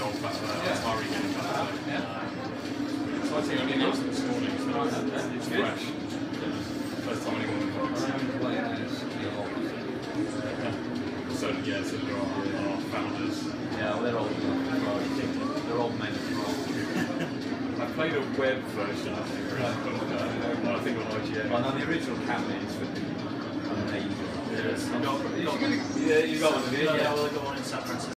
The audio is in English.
old Atari game. So I think I only announced it this morning, so it's fresh. First time anyone got it. So yeah, so there are founders. Yeah, well, they're old. They're old men as well. I played a web version, I think on IGN. Well, no, the original cabinet is amazing. You got one, have you? Yeah, Yeah, well, I got one in San Francisco.